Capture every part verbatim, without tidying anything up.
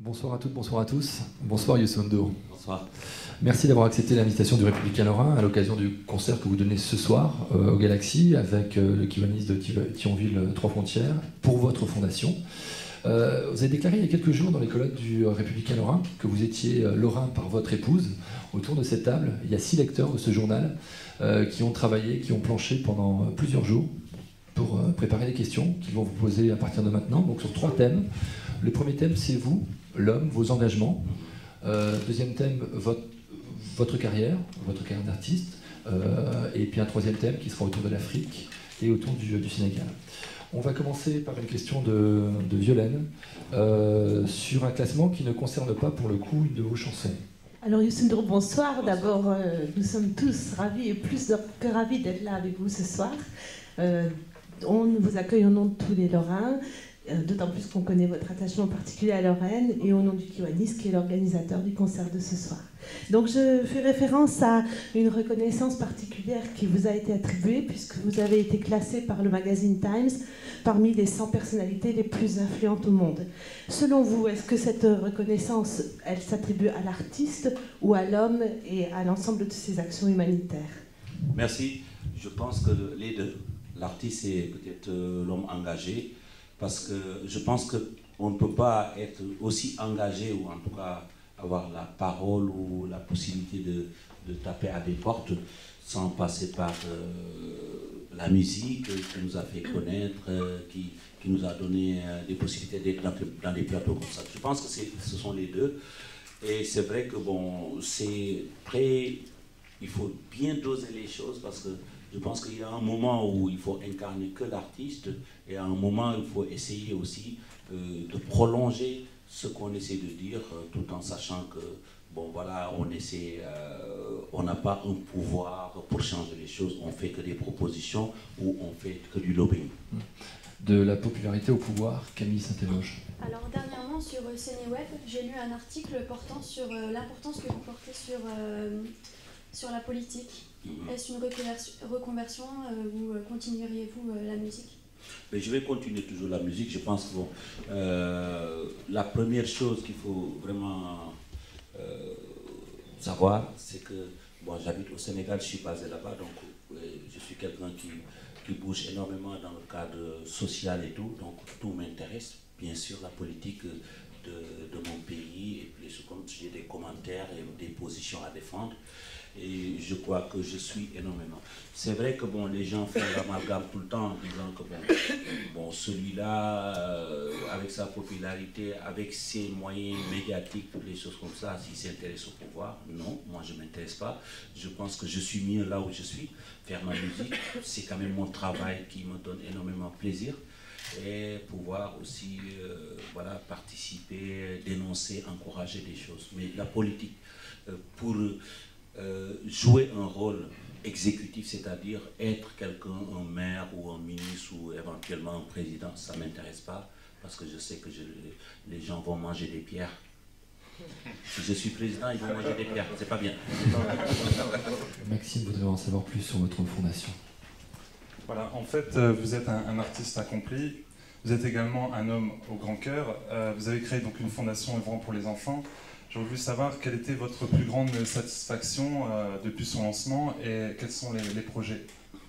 Bonsoir à toutes, bonsoir à tous. Bonsoir Youssou N'Dour. Bonsoir. Merci d'avoir accepté l'invitation du Républicain Lorrain à l'occasion du concert que vous donnez ce soir euh, au Galaxy avec euh, le kiwanistes de Thionville-Trois-Frontières pour votre fondation. Euh, vous avez déclaré il y a quelques jours dans les colonnes du Républicain Lorrain que vous étiez euh, lorrain par votre épouse. Autour de cette table, il y a six lecteurs de ce journal euh, qui ont travaillé, qui ont planché pendant euh, plusieurs jours pour euh, préparer les questions qu'ils vont vous poser à partir de maintenant, donc sur trois thèmes. Le premier thème, c'est vous, l'homme, vos engagements. Euh, deuxième thème, votre, votre carrière, votre carrière d'artiste. Euh, et puis un troisième thème qui sera autour de l'Afrique et autour du, du Sénégal. On va commencer par une question de, de Violaine euh, sur un classement qui ne concerne pas pour le coup une de vos chansons. Alors Youssou N'Dour, bonsoir. D'abord, euh, nous sommes tous ravis et plus que ravis d'être là avec vous ce soir. Euh, on vous accueille au nom de tous les Lorrains. D'autant plus qu'on connaît votre attachement particulier à Lorraine et au nom du Kiwanis, qui est l'organisateur du concert de ce soir. Donc je fais référence à une reconnaissance particulière qui vous a été attribuée puisque vous avez été classé par le magazine Times parmi les cent personnalités les plus influentes au monde. Selon vous, est-ce que cette reconnaissance, elle s'attribue à l'artiste ou à l'homme et à l'ensemble de ses actions humanitaires? Merci. Je pense que les deux. L'artiste est peut-être l'homme engagé. Parce que je pense qu'on ne peut pas être aussi engagé, ou en tout cas avoir la parole ou la possibilité de, de taper à des portes sans passer par euh, la musique qui nous a fait connaître, euh, qui, qui nous a donné euh, des possibilités d'être dans, dans des plateaux comme ça. Je pense que ce sont les deux. Et c'est vrai que bon, c'est très... Il faut bien doser les choses parce que je pense qu'il y a un moment où il faut incarner que l'artiste et à un moment il faut essayer aussi euh, de prolonger ce qu'on essaie de dire euh, tout en sachant que bon voilà on essaie, euh, on n'a pas un pouvoir pour changer les choses, on fait que des propositions ou on fait que du lobbying. De la popularité au pouvoir, Camille Saint-Éloge. Alors dernièrement sur euh, CénéWeb, j'ai lu un article portant sur euh, l'importance que vous portez sur, euh, sur la politique. Est-ce une reconversion euh, ou continueriez-vous euh, la musique? Mais je vais continuer toujours la musique. Je pense que bon, euh, la première chose qu'il faut vraiment euh, savoir, c'est que bon, j'habite au Sénégal, je suis basé là-bas, donc euh, je suis quelqu'un qui, qui bouge énormément dans le cadre social et tout, donc tout m'intéresse. Bien sûr, la politique de, de mon pays, et puis j'ai des commentaires et des positions à défendre. Et je crois que je suis énormément. C'est vrai que bon, les gens font l'amalgame tout le temps en disant que bon, bon celui-là, euh, avec sa popularité, avec ses moyens médiatiques, toutes les choses comme ça, s'il s'intéresse au pouvoir, non, moi je ne m'intéresse pas. Je pense que je suis mieux là où je suis. Faire ma musique, c'est quand même mon travail qui me donne énormément plaisir. Et pouvoir aussi euh, voilà, participer, dénoncer, encourager des choses. Mais la politique, euh, pour... Euh, jouer un rôle exécutif, c'est-à-dire être quelqu'un, un maire ou un ministre ou éventuellement un président, ça ne m'intéresse pas parce que je sais que je, les gens vont manger des pierres. Si je suis président, ils vont manger des pierres, c'est pas bien. Maxime voudrait en savoir plus sur votre fondation. Voilà, en fait, euh, vous êtes un, un artiste accompli, vous êtes également un homme au grand cœur, euh, vous avez créé donc une fondation œuvrant pour les enfants. J'aurais voulu savoir quelle était votre plus grande satisfaction euh, depuis son lancement et quels sont les, les projets.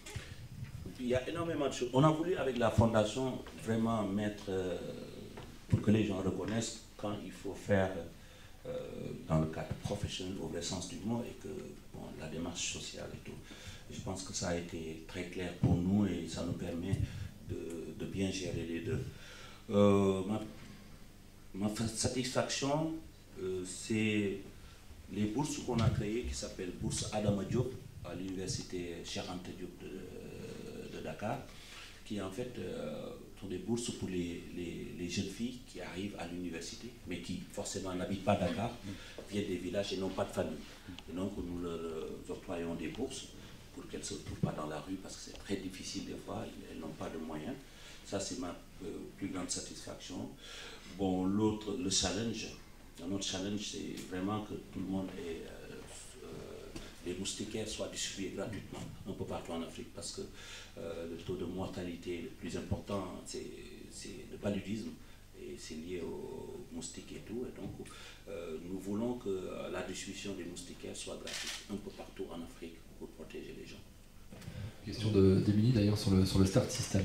Il y a énormément de choses. On a voulu avec la fondation vraiment mettre, euh, pour que les gens reconnaissent quand il faut faire euh, dans le cadre professionnel au vrai sens du mot et que bon, la démarche sociale et tout. Et je pense que ça a été très clair pour nous et ça nous permet de, de bien gérer les deux. Euh, ma, ma satisfaction, Euh, c'est les bourses qu'on a créées qui s'appellent Bourse Adama Diop à l'université Cheikh Anta Diop de, de Dakar, qui en fait euh, sont des bourses pour les, les, les jeunes filles qui arrivent à l'université, mais qui forcément n'habitent pas Dakar, viennent des villages et n'ont pas de famille. Et donc nous leur octroyons des bourses pour qu'elles ne se retrouvent pas dans la rue parce que c'est très difficile des fois, elles n'ont pas de moyens. Ça c'est ma euh, plus grande satisfaction. Bon, l'autre, le challenge. Notre challenge, c'est vraiment que tout le monde ait, euh, euh, les moustiquaires soient distribués gratuitement un peu partout en Afrique parce que euh, le taux de mortalité le plus important, c'est le paludisme et c'est lié au moustiques et tout. Et donc, euh, nous voulons que la distribution des moustiquaires soit gratuite un peu partout en Afrique pour protéger les gens. Question d'Émilie d'ailleurs sur le, sur le Start System.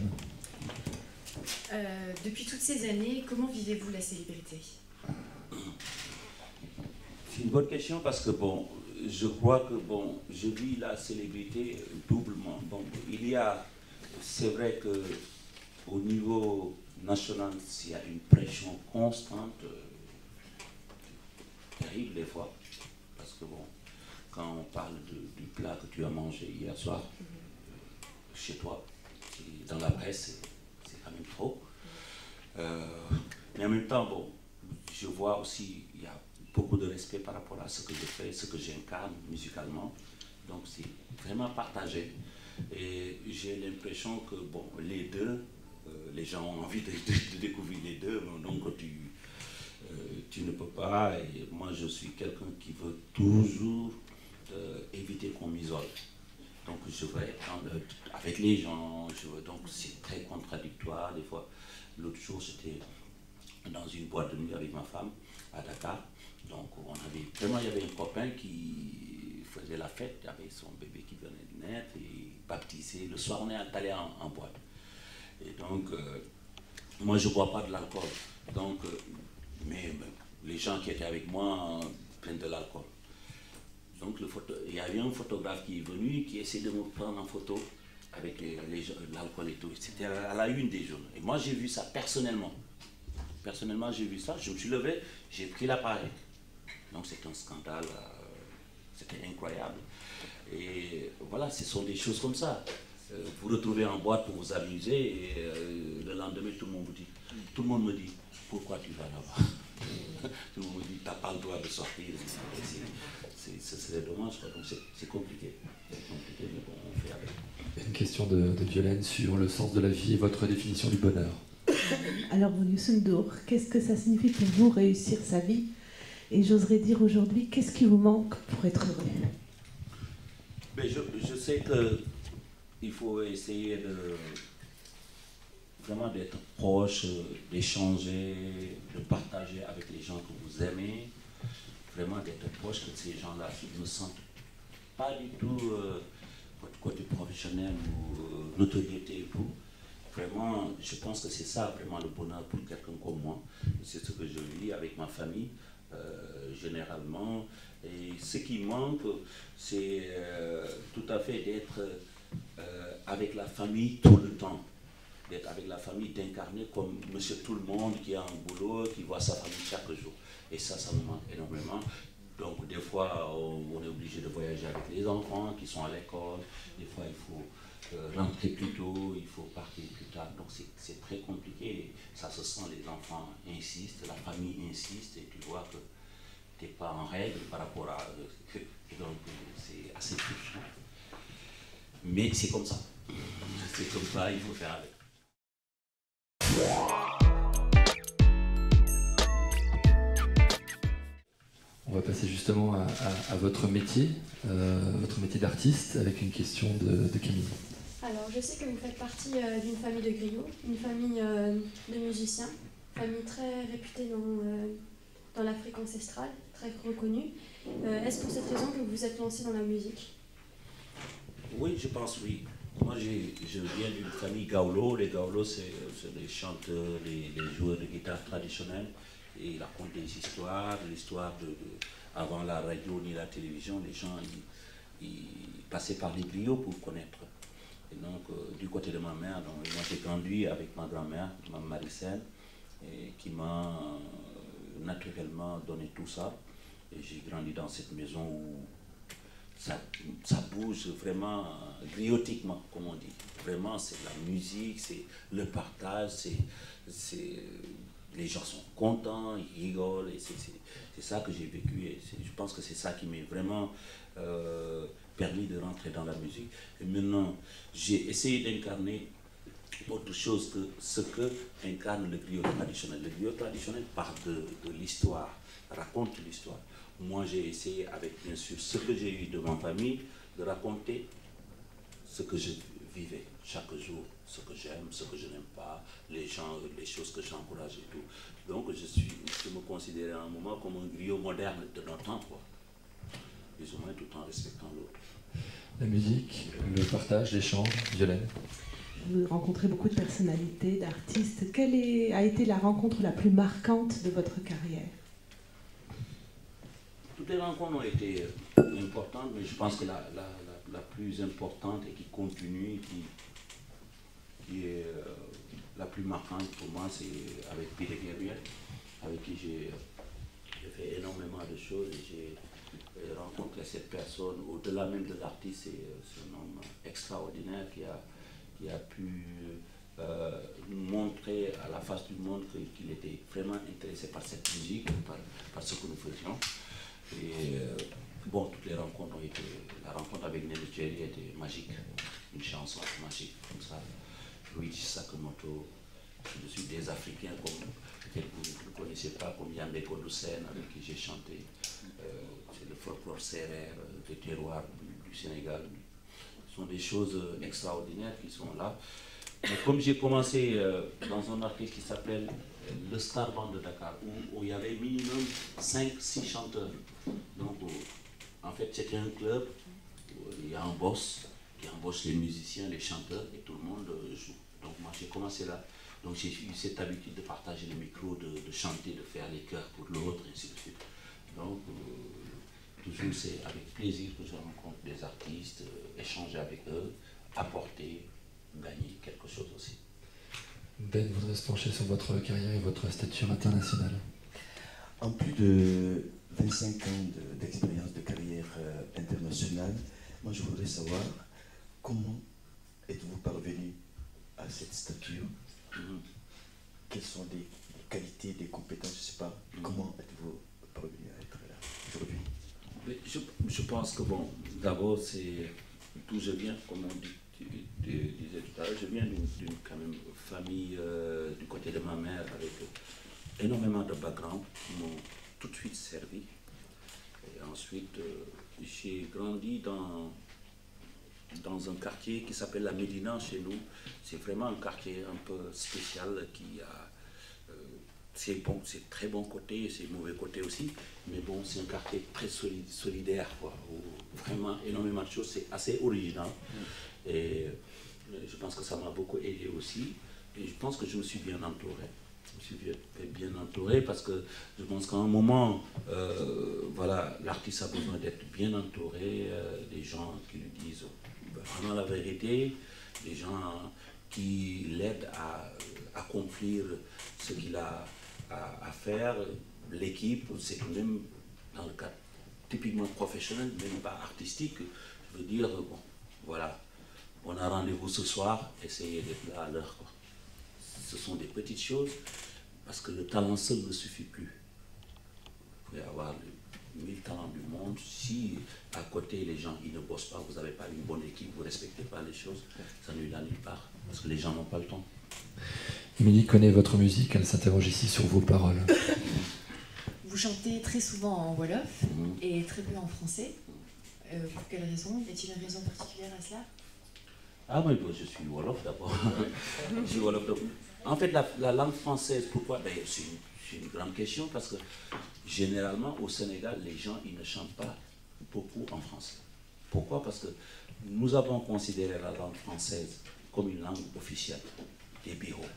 Euh, depuis toutes ces années, comment vivez-vous la célébrité? C'est une bonne question parce que bon, je crois que bon, je vis la célébrité doublement. Bon, il y a, c'est vrai que au niveau national, il y a une pression constante, euh, terrible des fois, parce que bon, quand on parle de, du plat que tu as mangé hier soir, euh, chez toi, dans la presse, c'est quand même trop. Euh, mais en même temps, bon, je vois aussi, il y a beaucoup de respect par rapport à ce que je fais, ce que j'incarne musicalement. Donc c'est vraiment partagé. Et j'ai l'impression que bon, les deux, euh, les gens ont envie de, de, de découvrir les deux, donc tu, euh, tu ne peux pas. Et moi je suis quelqu'un qui veut toujours euh, éviter qu'on m'isole. Donc je veux être avec les gens, je veux, donc c'est très contradictoire des fois. L'autre jour j'étais dans une boîte de nuit avec ma femme à Dakar. Donc on avait, vraiment il y avait un copain qui faisait la fête, il y avait son bébé qui venait de naître et baptisé. Le soir on est allé en, en boîte. Et donc euh, moi je ne bois pas de l'alcool. Donc euh, mais, mais les gens qui étaient avec moi euh, prennent de l'alcool. Donc le photo, il y avait un photographe qui est venu qui essayait de me prendre en photo avec l'alcool et tout. C'était à la une des journaux. Et moi j'ai vu ça personnellement. Personnellement j'ai vu ça, je me suis levé, j'ai pris l'appareil. Donc c'est un scandale, euh, c'était incroyable. Et voilà, ce sont des choses comme ça. Euh, vous vous retrouvez en boîte pour vous amuser et euh, le lendemain tout le monde vous dit, tout le monde me dit, pourquoi tu vas là-bas? Tout le monde me dit, tu n'as pas le droit de sortir. Ce serait dommage, quoi. Donc c'est compliqué. C'est compliqué, mais bon, on fait avec. Une question de, de Violaine sur le sens de la vie et votre définition du bonheur. Alors, Youssou N'Dour, qu'est-ce que ça signifie pour vous réussir sa vie? Et j'oserais dire aujourd'hui, qu'est-ce qui vous manque pour être heureux? Mais je, je sais qu'il faut essayer de vraiment d'être proche, d'échanger, de partager avec les gens que vous aimez, vraiment d'être proche que ces gens-là ne sentent pas du tout euh, votre côté professionnel ou euh, notoriété et tout. Vraiment, je pense que c'est ça vraiment le bonheur pour quelqu'un comme moi. C'est ce que je vis avec ma famille, euh, généralement. Et ce qui manque, c'est euh, tout à fait d'être euh, avec la famille tout le temps. D'être avec la famille, d'incarner comme monsieur tout le monde qui a un boulot, qui voit sa famille chaque jour. Et ça, ça me manque énormément. Donc des fois, on est obligé de voyager avec les enfants qui sont à l'école. Des fois, il faut euh, rentrer plus tôt, il faut partir plus tard. Donc c'est très compliqué. Ça se sent, les enfants insistent, la famille insiste, et tu vois que tu n'es pas en règle par rapport à... Euh, donc c'est assez frustrant. Mais c'est comme ça. C'est comme ça, il faut faire avec. On va passer justement à, à, à votre métier, euh, votre métier d'artiste, avec une question de, de Camille. Alors, je sais que vous faites partie euh, d'une famille de griots, une famille euh, de musiciens, famille très réputée dans, euh, dans l'Afrique ancestrale, très reconnue. Euh, Est-ce pour cette raison que vous vous êtes lancé dans la musique? Oui, je pense oui. Moi, je viens d'une famille Gaolo. Les Gaolos, c'est les chanteurs, les, les joueurs de guitare traditionnels. Et ils racontent des histoires, l'histoire de, de... Avant la radio ni la télévision, les gens ils, ils passaient par les griots pour connaître. Et donc, euh, du côté de ma mère, donc, moi j'ai grandi avec ma grand-mère, ma Maricène, et qui m'a euh, naturellement donné tout ça. Et j'ai grandi dans cette maison où ça, ça bouge vraiment euh, griotiquement, comme on dit. Vraiment, c'est la musique, c'est le partage, c'est... Les gens sont contents, ils rigolent, et c'est ça que j'ai vécu. Et je pense que c'est ça qui m'a vraiment euh, permis de rentrer dans la musique. Et maintenant, j'ai essayé d'incarner autre chose que ce que incarne le griot traditionnel. Le griot traditionnel parle de, de l'histoire, raconte l'histoire. Moi, j'ai essayé, avec bien sûr ce que j'ai eu de ma famille, de raconter ce que je vivais chaque jour, ce que j'aime, ce que je n'aime pas, les gens, les choses que j'encourage et tout. Donc je, suis, je me considérés à un moment comme un griot moderne de notre temps, quoi. Plus ou moins tout en respectant l'autre. La musique, le partage, l'échange, Violaine. Vous rencontrez beaucoup de personnalités, d'artistes. Quelle est, a été la rencontre la plus marquante de votre carrière? Toutes les rencontres ont été importantes, mais je pense que la, la, la, la plus importante et qui continue, qui, qui est euh, la plus marquante pour moi, c'est avec Peter Gabriel, avec qui j'ai fait énormément de choses et j'ai rencontré cette personne, au-delà même de l'artiste, c'est un homme extraordinaire qui a, qui a pu euh, montrer à la face du monde qu'il était vraiment intéressé par cette musique, par, par ce que nous faisions. Et euh, bon, toutes les rencontres ont été, la rencontre avec Nelly Cherry était magique, une chanson magique comme ça. Luigi Sakamoto, je suis des Africains comme peut-être vous ne connaissez pas, comme Yandé Kodoussen avec qui j'ai chanté. Euh, c'est le folklore sérère, le terroir du, du Sénégal. Ce sont des choses extraordinaires qui sont là. Mais comme j'ai commencé euh, dans un artiste qui s'appelle euh, le Star Band de Dakar, où, où il y avait minimum cinq six chanteurs. Donc, euh, en fait, c'était un club où il y a un boss qui embauche les musiciens, les chanteurs, et tout le monde euh, joue. Donc, moi, j'ai commencé là. Donc, j'ai eu cette habitude de partager les micros, de, de chanter, de faire les chœurs pour l'autre, et ainsi de suite. Donc, euh, toujours, c'est avec plaisir que je rencontre des artistes, euh, échanger avec eux, apporter, gagner quelque chose aussi. Ben voudrait se pencher sur votre carrière et votre stature internationale. En plus de vingt-cinq ans d'expérience de, de carrière euh, internationale, moi je voudrais savoir comment êtes-vous parvenu à cette stature? Mm-hmm. Quelles sont des qualités, des compétences, je ne sais pas, mm-hmm. Comment êtes-vous parvenu à être là aujourd'hui? je, je pense que bon, d'abord c'est d'où je viens, comme on dit. Je disais tout à l'heure, je viens d'une quand même famille euh, du côté de ma mère avec euh, énormément de background qui m'ont tout de suite servi. Et ensuite, euh, j'ai grandi dans, dans un quartier qui s'appelle la Médina chez nous. C'est vraiment un quartier un peu spécial qui a euh, ses bon, très bons côtés et ses mauvais côtés aussi. Mais bon, c'est un quartier très solide, solidaire, quoi, où vraiment énormément de choses, c'est assez original. Et je pense que ça m'a beaucoup aidé aussi. Et je pense que je me suis bien entouré. Je me suis bien, bien entouré parce que je pense qu'à un moment, euh, voilà, l'artiste a besoin d'être bien entouré, euh, des gens qui lui disent vraiment la vérité, des gens qui l'aident à accomplir ce qu'il a à, à faire. L'équipe, c'est quand même, dans le cadre typiquement professionnel, même pas artistique, je veux dire, bon, voilà. On a rendez-vous ce soir, essayez d'être là à l'heure. Ce sont des petites choses, parce que le talent seul ne suffit plus. Vous pouvez avoir les mille talents du monde. Si à côté les gens ils ne bossent pas, vous n'avez pas une bonne équipe, vous ne respectez pas les choses, ça ne va nulle part, parce que les gens n'ont pas le temps. Émilie connaît votre musique, elle s'interroge ici sur vos paroles. Vous chantez très souvent en Wolof mmh. et très peu en français. Euh, pour quelle raison? Y a-t-il une raison particulière à cela? Ah oui, bon, je suis Wolof d'abord. Je suis Wolof d'abord. En fait, la, la langue française, pourquoi? Ben, c'est une, une grande question parce que généralement au Sénégal, les gens ils ne chantent pas beaucoup en français. Pourquoi? Parce que nous avons considéré la langue française comme une langue officielle des bureaux.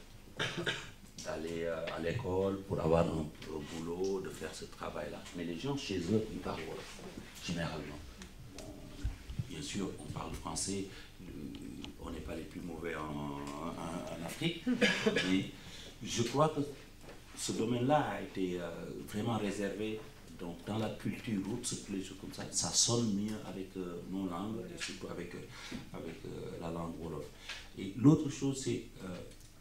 D'aller euh, à l'école pour avoir un, un boulot, de faire ce travail-là. Mais les gens chez eux, ils parlent Wolof, généralement. Bon, bien sûr, on parle français. On n'est pas les plus mauvais en, en, en Afrique, mais je crois que ce domaine-là a été euh, vraiment réservé. Donc dans la culture roots, les choses comme ça, ça sonne mieux avec euh, nos langues et surtout avec, euh, avec euh, la langue Wolof. Et l'autre chose, c'est euh,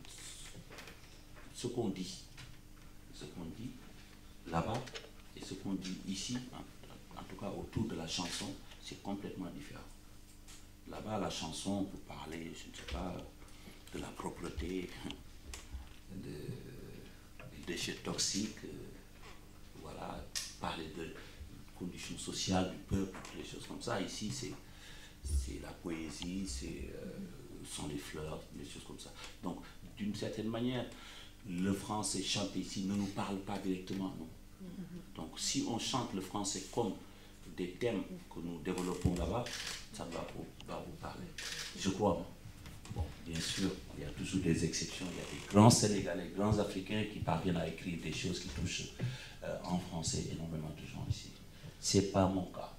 ce qu'on dit. Ce qu'on dit là-bas et ce qu'on dit ici, en, en tout cas autour de la chanson, c'est complètement différent. Là-bas, la chanson, vous parlez, je ne sais pas, de la propreté, de, des déchets toxiques, euh, voilà, parler de conditions sociales du peuple, des choses comme ça. Ici, c'est la poésie, c'est euh, sont les fleurs, des choses comme ça. Donc, d'une certaine manière, le français chanté ici ne nous parle pas directement, non. Donc si on chante le français comme des thèmes que nous développons là-bas, ça va vous, va vous parler. Je crois. Bon, bien sûr, il y a toujours des exceptions. Il y a des grands Sénégalais, grands Africains qui parviennent à écrire des choses qui touchent euh, en français énormément de gens ici. C'est pas mon cas.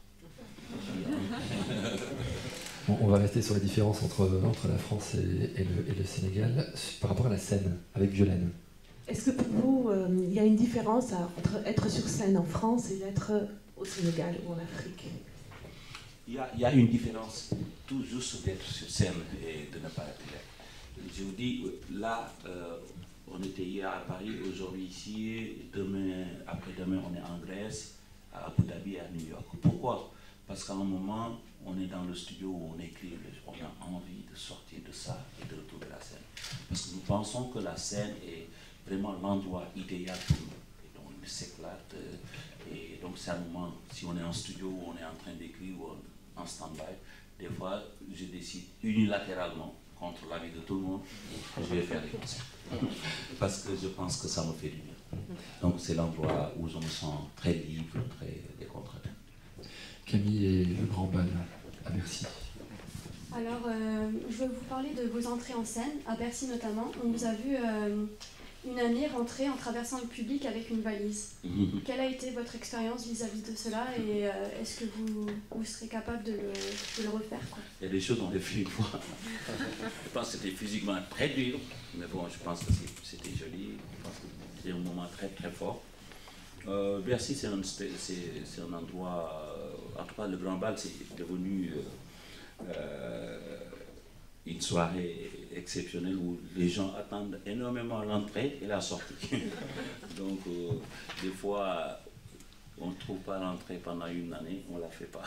Bon, on va rester sur la différence entre, entre la France et, et, le, et le Sénégal par rapport à la scène avec Violaine. Est-ce que pour vous, euh, il y a une différence à, entre être sur scène en France et être au Sénégal ou en Afrique? Il y a, il y a une différence, tout juste d'être sur scène et de ne pas être là. Je vous dis, là, euh, on était hier à Paris, aujourd'hui ici, demain, après-demain, on est en Grèce, à Abu Dhabi et à New York. Pourquoi? Parce qu'à un moment, on est dans le studio où on écrit, on a envie de sortir de ça et de retrouver la scène. Parce que nous pensons que la scène est vraiment l'endroit idéal pour nous. Et donc, on s'éclate. Et donc, c'est un moment, si on est en studio où on est en train d'écrire ou en stand-by, des fois, je décide unilatéralement, contre l'avis de tout le monde, je vais faire des concerts. Parce que je pense que ça me fait du bien. Donc, c'est l'endroit où je me sens très libre, très décontracté. Camille et le Grand Bal à Bercy. Alors, euh, je vais vous parler de vos entrées en scène, à Bercy notamment. On vous a vu euh, une année rentrer en traversant le public avec une valise. Mmh. Quelle a été votre expérience vis-à-vis de cela et euh, est-ce que vous, vous serez capable de le, de le refaire, quoi? Il y a des choses qu'on a fait une fois. Je pense que c'était physiquement très dur, mais bon, je pense que c'était joli. Je pense que c'était un moment très très fort. Euh, Bercy, c'est un, un endroit, euh, en tout cas le Grand Bal, c'est devenu euh, euh, une soirée exceptionnelle où les gens attendent énormément l'entrée et la sortie. Donc, euh, des fois, on ne trouve pas l'entrée pendant une année, on ne la fait pas,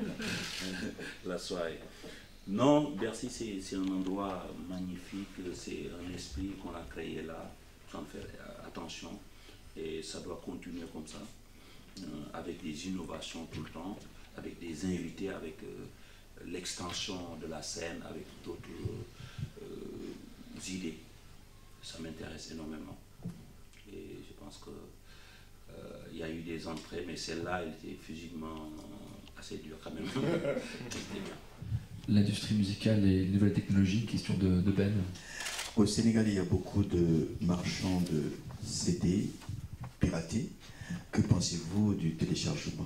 la soirée. Non, Bercy, c'est un endroit magnifique, c'est un esprit qu'on a créé là, j'en fais attention. Et ça doit continuer comme ça, euh, avec des innovations tout le temps, avec des invités, avec euh, l'extension de la scène, avec d'autres euh, idées. Ça m'intéresse énormément. Et je pense qu'il euh, y a eu des entrées, mais celle-là, elle était physiquement assez dure quand même. L'industrie musicale et les nouvelles technologies, question de, de Ben. Au Sénégal, il y a beaucoup de marchands de C D piratés. Que pensez-vous du téléchargement?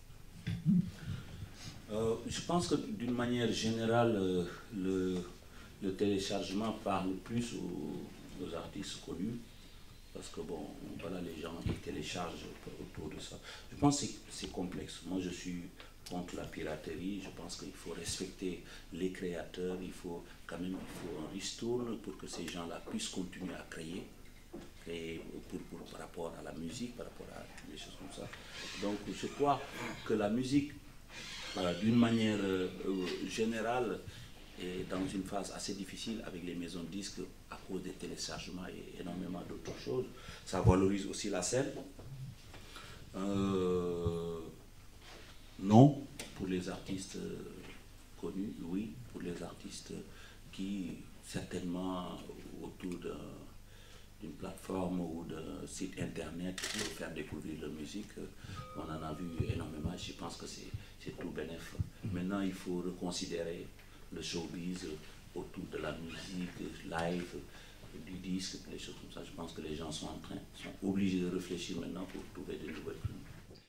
euh, Je pense que d'une manière générale, euh, le, le téléchargement parle plus aux, aux artistes connus. Parce que bon, voilà, les gens qui téléchargent autour de ça. Je pense que c'est complexe. Moi, je suis contre la piraterie. Je pense qu'il faut respecter les créateurs. Il faut quand même, il faut un ristourne pour que ces gens-là puissent continuer à créer. Et pour, pour, par rapport à la musique, par rapport à des choses comme ça. Donc je crois que la musique, voilà, d'une manière euh, générale, est dans une phase assez difficile avec les maisons de disques à cause des téléchargements et énormément d'autres choses. Ça valorise aussi la scène. Euh, non, pour les artistes connus, oui, pour les artistes qui, certainement, autour d'un d'une plateforme ou d'un site internet pour faire découvrir la musique. On en a vu énormément, je pense que c'est tout bénéfique. Maintenant, il faut reconsidérer le showbiz autour de la musique live, du disque, des choses comme ça. Je pense que les gens sont en train, sont obligés de réfléchir maintenant pour trouver des nouvelles plumes.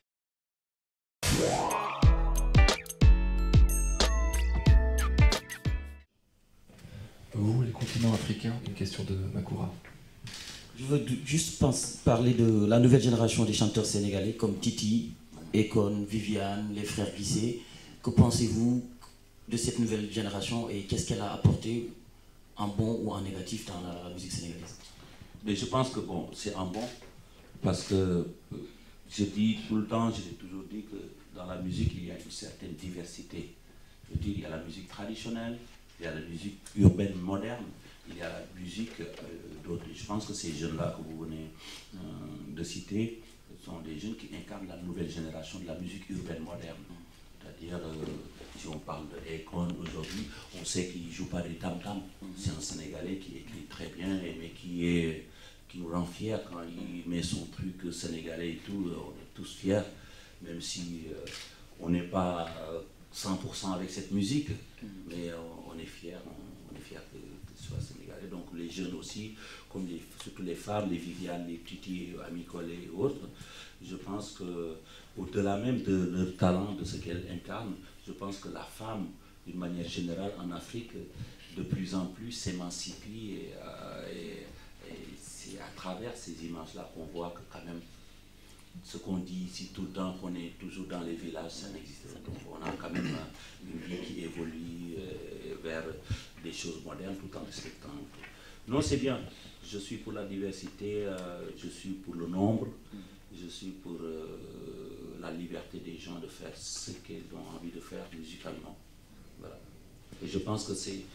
Vous, les continents africains, une question de Makoura. Je veux juste pense, parler de la nouvelle génération des chanteurs sénégalais comme Titi, Akon, Viviane, les frères Guissé. Que pensez-vous de cette nouvelle génération et qu'est-ce qu'elle a apporté en bon ou en négatif dans la musique sénégalaise? Mais je pense que bon, c'est en bon parce que je dis tout le temps, je l'ai toujours dit que dans la musique il y a une certaine diversité. Je veux dire, il y a la musique traditionnelle, il y a la musique urbaine moderne. Il y a la musique euh, d'autres. Je pense que ces jeunes-là que vous venez euh, de citer sont des jeunes qui incarnent la nouvelle génération de la musique urbaine moderne. C'est-à-dire, euh, si on parle de Akon aujourd'hui, on sait qu'il ne joue pas des tam-tam. C'est un Sénégalais qui écrit très bien, mais qui est, qui nous rend fiers quand il met son truc sénégalais et tout, on est tous fiers, même si euh, on n'est pas cent pour cent avec cette musique, mais on, on est fiers, on, on est fiers que, que ce soit sénégalais. Donc les jeunes aussi, comme les, surtout les femmes, les Viviane, les Titi, Ami Collé et autres, je pense que au-delà même de leur talent, de ce qu'elles incarnent, je pense que la femme, d'une manière générale en Afrique, de plus en plus s'émancipe et, euh, et, et c'est à travers ces images-là qu'on voit que quand même ce qu'on dit ici tout le temps, qu'on est toujours dans les villages, ça n'existe pas. Donc on a quand même une vie qui évolue euh, vers des choses modernes tout en respectant. Non, c'est bien. Je suis pour la diversité, euh, je suis pour le nombre, je suis pour euh, la liberté des gens de faire ce qu'ils ont envie de faire musicalement. Voilà. Et je pense que c'est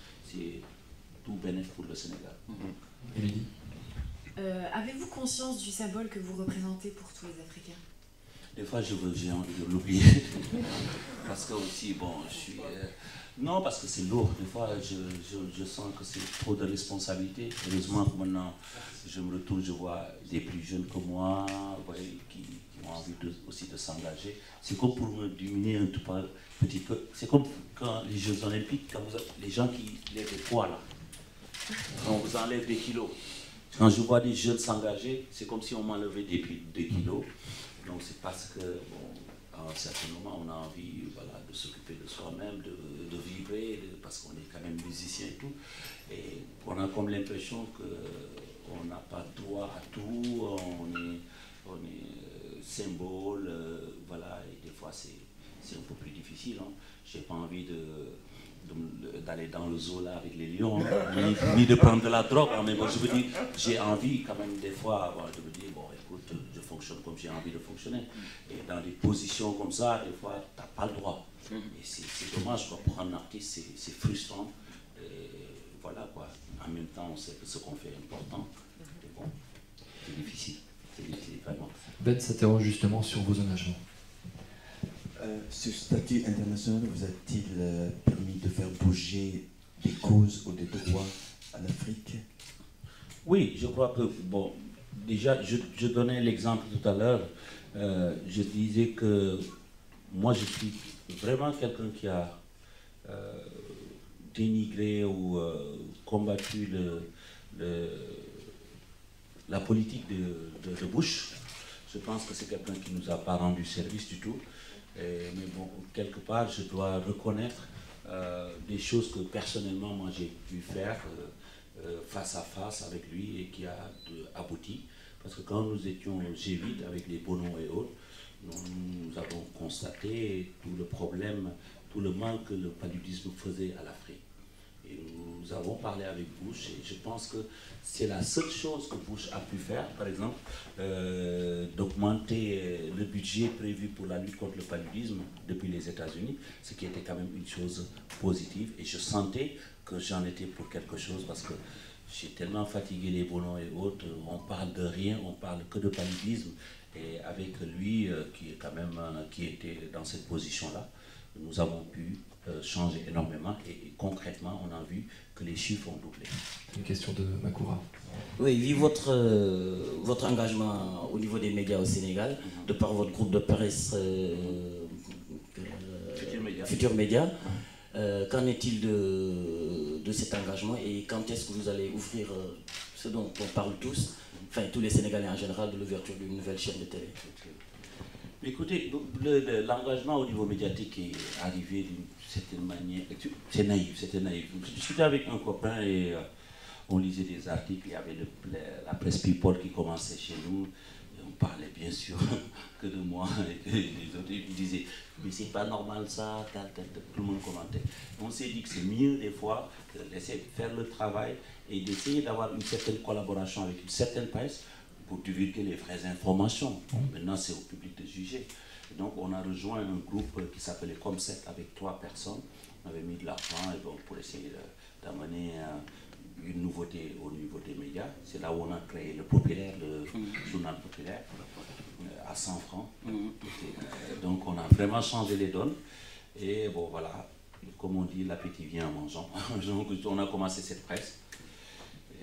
tout bénéfique pour le Sénégal. Mmh. Émilie, euh, avez-vous conscience du symbole que vous représentez pour tous les Africains? Des fois, j'ai envie de l'oublier. Parce que aussi, bon, je suis... Euh, non, parce que c'est lourd. Des fois, je, je, je sens que c'est trop de responsabilité. Heureusement que maintenant, je me retourne, je vois des plus jeunes que moi, ouais, qui, qui ont envie de, aussi de s'engager. C'est comme pour me diminuer un tout petit peu. C'est comme quand les Jeux Olympiques, quand vous avez, les gens qui lèvent des poids là, quand on vous enlève des kilos. Quand je vois des jeunes s'engager, c'est comme si on m'enlevait des, des kilos. Donc c'est parce que, bon, à un certain moment, on a envie, voilà, de s'occuper de soi-même, de, de vibrer, de, parce qu'on est quand même musicien et tout. Et on a comme l'impression qu'on n'a pas droit à tout, on est, on est euh, symbole, euh, voilà, et des fois c'est un peu plus difficile. Hein. J'ai pas envie de... d'aller dans le zoo là avec les lions, ni, ni de prendre de la drogue, hein, mais bon, je veux dire, j'ai envie quand même des fois de me dire, bon écoute, je fonctionne comme j'ai envie de fonctionner, et dans des positions comme ça, des fois, tu n'as pas le droit, et c'est dommage, quoi, pour un artiste, c'est frustrant, et voilà quoi, en même temps, on sait que ce qu'on fait est important, et bon, c'est difficile, c'est difficile vraiment. Ben s'interroge justement sur vos engagements. Euh, ce statut international vous a-t-il euh, permis de faire bouger des causes ou des droits en Afrique? Oui, je crois que, bon, déjà, je, je donnais l'exemple tout à l'heure, euh, je disais que moi je suis vraiment quelqu'un qui a euh, dénigré ou euh, combattu le, le, la politique de, de, de Bush. Je pense que c'est quelqu'un qui ne nous a pas rendu service du tout. Et, mais bon, quelque part, je dois reconnaître euh, des choses que personnellement, moi, j'ai pu faire euh, euh, face à face avec lui et qui a de, abouti. Parce que quand nous étions au G huit avec les Bono et autres, nous, nous avons constaté tout le problème, tout le mal que le paludisme faisait à l'Afrique. Et nous avons parlé avec Bush et je pense que c'est la seule chose que Bush a pu faire, par exemple, euh, d'augmenter le budget prévu pour la lutte contre le paludisme depuis les États-Unis, ce qui était quand même une chose positive. Et je sentais que j'en étais pour quelque chose parce que j'ai tellement fatigué les Bono et autres, on parle de rien, on parle que de paludisme. Et avec lui, euh, qui est quand même, euh, qui était dans cette position-là, nous avons pu euh, changer énormément et, et concrètement, on a vu que les chiffres ont doublé. Une question de Makoura. Oui, vu votre, euh, votre engagement au niveau des médias au Sénégal, mm-hmm. de par votre groupe de presse euh, euh, Futur Média, Futur Média euh, qu'en est-il de, de cet engagement et quand est-ce que vous allez ouvrir euh, ce dont on parle tous, enfin tous les Sénégalais en général, de l'ouverture d'une nouvelle chaîne de télé? Écoutez, l'engagement au niveau médiatique est arrivé d'une certaine manière. C'est naïf, c'était naïf. Je discutais avec un copain et euh, on lisait des articles. Il y avait le, la presse People qui commençait chez nous. Et on parlait bien sûr que de moi et que les autres. Ils disaient, mais c'est pas normal ça, tel, tel, tel. Tout le monde commentait. On s'est dit que c'est mieux des fois de laisser faire le travail et d'essayer d'avoir une certaine collaboration avec une certaine presse pour divulguer les vraies informations. Maintenant, c'est au public de juger. Et donc, on a rejoint un groupe qui s'appelait Comset avec trois personnes. On avait mis de l'argent et donc, pour essayer d'amener euh, une nouveauté au niveau des médias. C'est là où on a créé le populaire, le mmh. journal populaire, euh, à cent francs. Mmh. Et, euh, donc, on a vraiment changé les donnes. Et bon, voilà, comme on dit, l'appétit vient en mangeant. Donc, on a commencé cette presse. Et donc,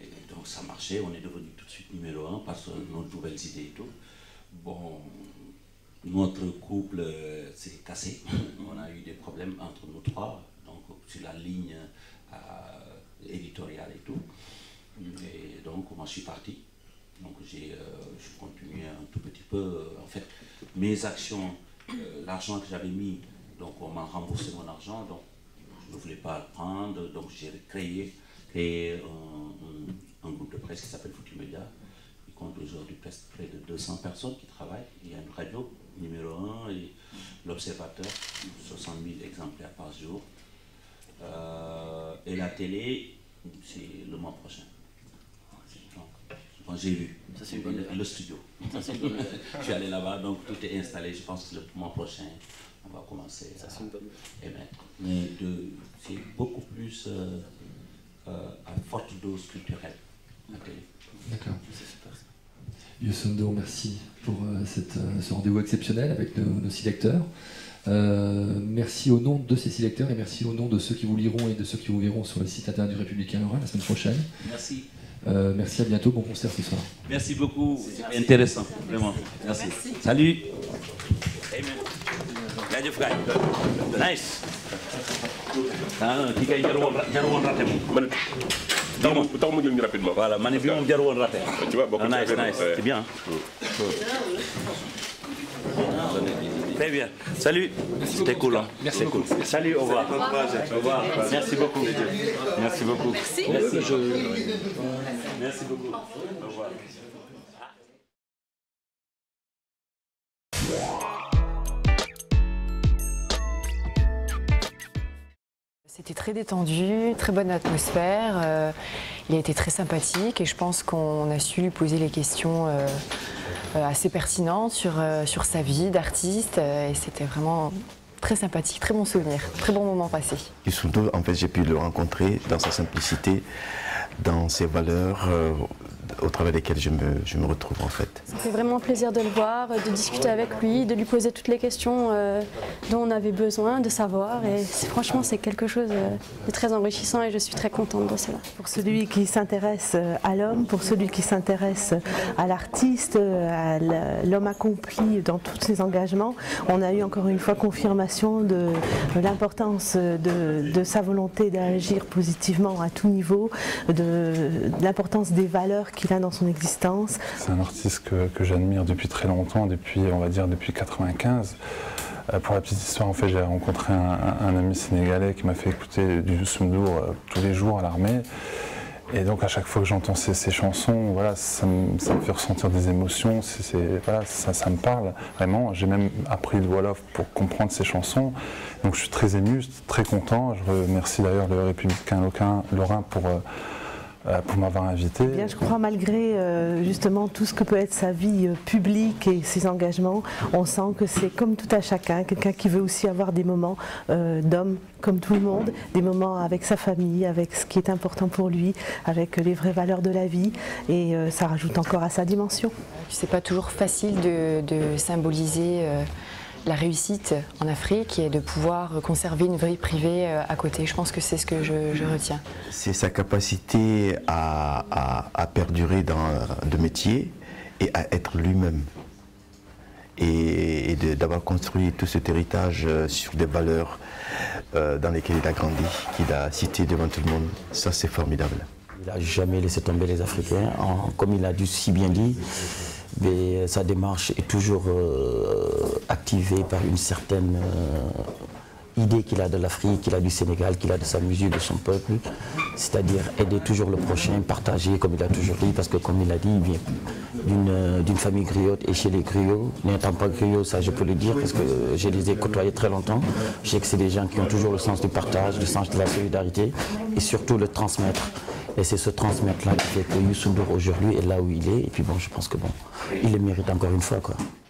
donc ça marchait, on est devenu tout de suite numéro un parce que nos nouvelles idées et tout. Bon, notre couple euh, s'est cassé, on a eu des problèmes entre nous trois, donc sur la ligne euh, éditoriale et tout. Et donc moi je suis parti, donc j'ai euh, continué un tout petit peu, euh, en fait mes actions, euh, l'argent que j'avais mis, donc on m'a remboursé mon argent, donc je ne voulais pas le prendre, donc j'ai créé, créé un, un, un groupe de presse qui s'appelle Foutu Média. Il compte aujourd'hui presque près de deux cents personnes qui travaillent. Il y a une radio numéro un et l'Observateur, soixante mille exemplaires par jour. Euh, et la télé, c'est le mois prochain. Bon, j'ai vu, ça c'est le, le studio. Ça, je suis allé là-bas, donc tout est installé. Je pense que le mois prochain, on va commencer ça, à émettre. Mais c'est beaucoup plus euh, euh, à forte dose culturelle, la télé. D'accord. Youssou N'Dour, merci pour euh, cette, euh, ce rendez-vous exceptionnel avec nos, nos six lecteurs. Euh, merci au nom de ces six lecteurs et merci au nom de ceux qui vous liront et de ceux qui vous verront sur le site internet du Républicain Lorrain la semaine prochaine. Merci. Euh, merci, à bientôt, bon concert ce soir. Merci beaucoup, c'est intéressant, vraiment. Merci. Merci. Salut. Amen. Nice. Ah, qui gagne Jarouan raté mon. Tax ma jël rapidement. Voilà, man bi moom Jarouan raté. Tu vois, beaucoup de nice, nice, c'est bien. Très bien. Salut. C'était cool. Hein. Merci beaucoup. Cool. Salut, au revoir. Au revoir. Merci beaucoup. Merci beaucoup. Merci. Merci, je... Merci beaucoup. Au revoir. C'était très détendu, très bonne atmosphère. Euh, il a été très sympathique et je pense qu'on a su lui poser les questions euh, assez pertinentes sur, euh, sur sa vie d'artiste. Euh, et c'était vraiment très sympathique, très bon souvenir, très bon moment passé. Youssou N'Dour, en fait, j'ai pu le rencontrer dans sa simplicité, dans ses valeurs, euh, au travers desquelles je me, je me retrouve en fait. Ça fait vraiment plaisir de le voir, de discuter avec lui, de lui poser toutes les questions euh, dont on avait besoin de savoir. Et franchement, c'est quelque chose de très enrichissant et je suis très contente de cela. Pour celui qui s'intéresse à l'homme, pour celui qui s'intéresse à l'artiste, à l'homme accompli dans tous ses engagements, on a eu encore une fois confirmation de l'importance de, de sa volonté d'agir positivement à tout niveau, de, de l'importance des valeurs qu'il a dans son existence. C'est un artiste que, que j'admire depuis très longtemps, depuis, on va dire, depuis quatre-vingt-quinze. Euh, pour la petite histoire, en fait, j'ai rencontré un, un, un ami sénégalais qui m'a fait écouter du Youssou N'Dour euh, tous les jours à l'armée. Et donc, à chaque fois que j'entends ces, ces chansons, voilà, ça, me, ça me fait ressentir des émotions, c'est, c'est, voilà, ça, ça me parle vraiment. J'ai même appris le Wolof pour comprendre ces chansons. Donc, je suis très ému, très content. Je remercie d'ailleurs le Républicain Lorrain pour... Euh, pour m'avoir invité. Bien, je crois malgré euh, justement tout ce que peut être sa vie euh, publique et ses engagements, on sent que c'est comme tout à chacun, quelqu'un qui veut aussi avoir des moments euh, d'homme comme tout le monde, des moments avec sa famille, avec ce qui est important pour lui, avec les vraies valeurs de la vie et euh, ça rajoute encore à sa dimension. C'est pas toujours facile de, de symboliser euh, la réussite en Afrique et de pouvoir conserver une vie privée à côté. Je pense que c'est ce que je, je retiens. C'est sa capacité à, à, à perdurer dans le métier et à être lui-même. Et, et d'avoir construit tout cet héritage sur des valeurs euh, dans lesquelles il a grandi, qu'il a cité devant tout le monde. Ça, c'est formidable. Il n'a jamais laissé tomber les Africains. En, comme il a dû si bien dit, mais sa démarche est toujours euh, activée par une certaine euh, idée qu'il a de l'Afrique, qu'il a du Sénégal, qu'il a de sa musique, de son peuple, c'est-à-dire aider toujours le prochain, partager comme il a toujours dit, parce que comme il a dit, il vient d'une d'une famille griotte et chez les griots, n'étant pas griot, ça je peux le dire, parce que je les ai côtoyés très longtemps, je sais que c'est des gens qui ont toujours le sens du partage, le sens de la solidarité et surtout le transmettre. Et c'est ce transmettre-là qui fait que Youssou N'Dour aujourd'hui est là où il est. Et puis bon, je pense que bon, il le mérite encore une fois, quoi.